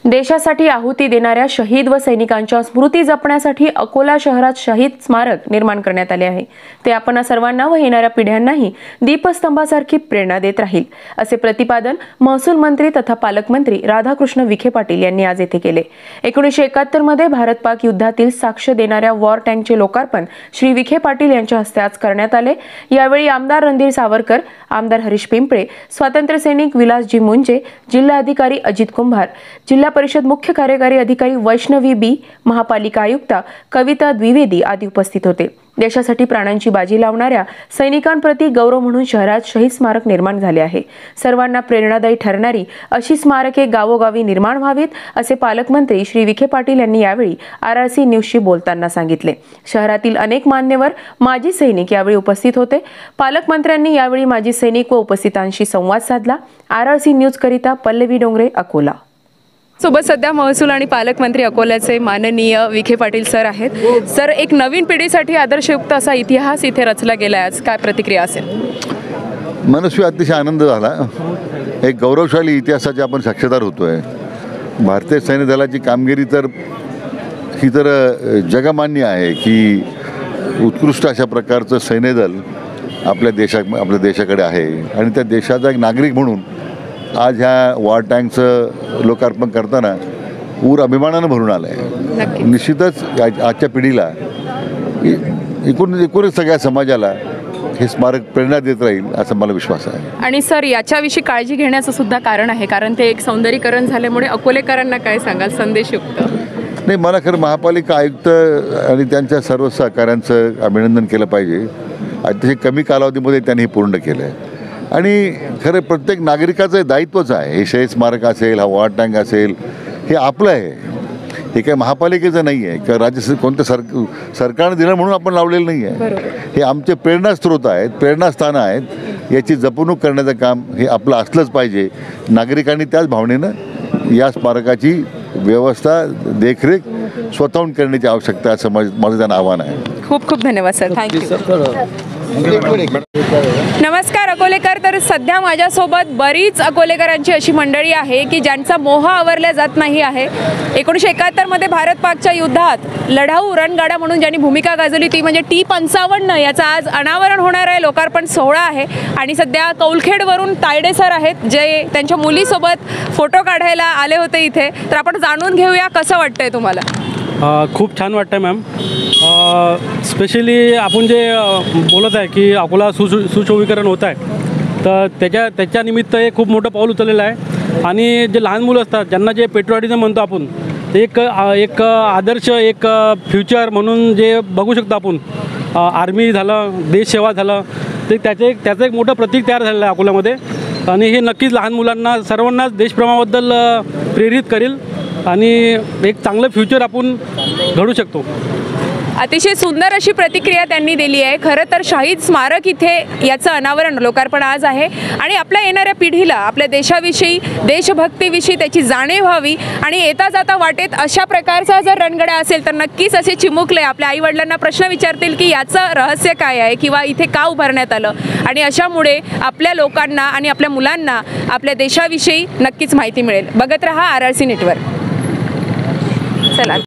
देशासाठी आहुती देणाऱ्या शहीद व सैनिकांच्या स्मृती जपण्यासाठी अकोला शहरात शहीद स्मारक निर्माण करण्यात आले आहे। ते आपण सर्वांना व येणाऱ्या पिढ्यांनाही दीपस्तंभासारखी प्रेरणा देत राहील, असे प्रतिपादन महसूल मंत्री तथा पालकमंत्री राधाकृष्ण विखे पाटील यांनी आज येथे केले। 1971 मध्ये भारत-पाक युद्धातील साक्ष देणाऱ्या वॉर टँकचे लोकार्पण श्री विखे पाटील यांच्या हस्ते आज करण्यात आले। यावेळी आमदार रणधीर सावरकर, आमदार हरीश पिंपळे, स्वातंत्र्य सैनिक विलासजी मुंजे, जिल्हा अधिकारी अजित कुंभार, जिल्हा परिषद मुख्य कार्यकारी अधिकारी वैष्णवी बी, महापालिका आयुक्ता कविता द्विवेदी आदी उपस्थित होते। देशासाठी प्राणांची बाजी लावणाऱ्या सैनिकांप्रती गौरव म्हणून शहरात शहीद स्मारक निर्माण झाले आहे। सर्वांना प्रेरणादायी ठरणारी अशी स्मारके गावोगावी निर्माण व्हावीत, असे पालकमंत्री श्री विखे पाटील यांनी यावेळी RRC न्यूजशी बोलताना सांगितले। शहरातील अनेक मान्यवर माजी सैनिक यावेळी उपस्थित होते। पालकमंत्र्यांनी यावेळी माजी सैनिक व उपस्थितांशी संवाद साधला। RRC न्यूज करिता पल्लवी डोंगरे, अकोला। सोबत सध्या महसूल आणि पालकमंत्री अकोल्याचे माननीय विखे पाटील सर आहेत। सर, एक नवीन पिढीसाठी आदर्शयुक्त असा इतिहास इथे रचला गेला आहे, आज काय प्रतिक्रिया असेल? मनस्वी अतिशय आनंद झाला। एक गौरवशाली इतिहासाचे आपण साक्षीदार होतोय। भारतीय सैन्य दलाची कामगिरी तर जगमान्य आहे की उत्कृष्ट अशा प्रकारचं सैन्यदल आपल्या देशाकडे आहे आणि त्या देशाचा एक नागरिक म्हणून आज ह्या वॉर टँकचं लोकार्पण करताना अभिमानानं भरून आलं आहे। निश्चितच आजच्या पिढीला एकूण सगळ्या समाजाला हे स्मारक प्रेरणा देत राहील असा मला विश्वास आहे। आणि सर, याच्याविषयी काळजी घेण्याचं सुद्धा कारण आहे, कारण ते एक सौंदर्यीकरण झाल्यामुळे अकोलेकरांना काय सांगाल संदेशयुक्त? नाही, मला खरं महापालिका आयुक्त आणि त्यांच्या सर्व सहकाऱ्यांचं अभिनंदन केलं पाहिजे। अतिशय कमी कालावधीमध्ये त्यांनी हे पूर्ण केलं आहे आणि खरं प्रत्येक नागरिकाचं दायित्वच आहे। हे शहीद स्मारक असेल, हा वॉर टँक असेल, हे आपलं आहे। हे काय महापालिकेचं नाही आहे किंवा राज्य कोणत्या सरकारने दिलं म्हणून आपण लावलेलं नाही आहे। हे आमचे प्रेरणास्रोत आहेत, प्रेरणास्थानं आहेत। याची जपणूक करण्याचं काम हे आपलं असलंच पाहिजे। नागरिकांनी त्याच भावनेनं या स्मारकाची व्यवस्था, देखरेख स्वतःहून करण्याची आवश्यकता असं माझं त्यांना आव्हान आहे। खूप खूप धन्यवाद सर, थँक्यू। नमस्कार अकोलेकर। तर सध्या माझ्यासोबत बरीच अकोलेकरांची अशी मंडळी आहे की ज्यांचा मोह आवरला जात नाही आहे। 1971 मध्ये भारत पाकच्या युद्धात लढाऊ रणगाडा म्हणून ज्यांनी भूमिका गाजवली ती म्हणजे T-55, याचा आज अनावरण होणार आहे, लोकार्पण सोहळा आहे। आणि सध्या कौलखेडवरून तायडे सर आहेत, जे त्यांच्या मुलीसोबत फोटो काढायला आले होते इथे। तर आपण जाणून घेऊया कसं वाटतंय तुम्हाला? खूप छान वाटतं मॅम। स्पेशली आपण जे बोलत आहे की अकोला सुशोभीकरण होत आहे, तर त्याच्या निमित्त हे खूप मोठं पाऊल उचललेलं आहे। आणि जे लहान मुलं असतात ज्यांना जे पेट्रोटिझम म्हणतो आपण, एक आदर्श, एक फ्युचर म्हणून जे बघू शकतो आपण, आर्मी झालं, देशसेवा झालं, ते त्याचं एक मोठं प्रतीक तयार झालेलं आहे अकोल्यामध्ये। आणि हे नक्कीच लहान मुलांना सर्वांनाच देशप्रेमाबद्दल प्रेरित करेल आणि एक चांगलं फ्युचर आपण घडू शकतो। अतिशय सुंदर अशी प्रतिक्रिया त्यांनी दिली आहे। खरं तर शहीद स्मारक इथे याचं अनावरण, लोकार्पण आज आहे आणि आपल्या येणाऱ्या पिढीला आपल्या देशाविषयी, देशभक्तीविषयी त्याची जाणीव व्हावी। आणि येता जाता वाटेत अशा प्रकारचा जर रणगाडा असेल तर नक्कीच असे चिमुकले आपल्या आईवडिलांना प्रश्न विचारतील की याचं रहस्य काय आहे किंवा इथे का उभारण्यात आलं। आणि अशामुळे आपल्या लोकांना आणि आपल्या मुलांना आपल्या देशाविषयी नक्कीच माहिती मिळेल। बघत रहा RRC नेटवर्क। चला।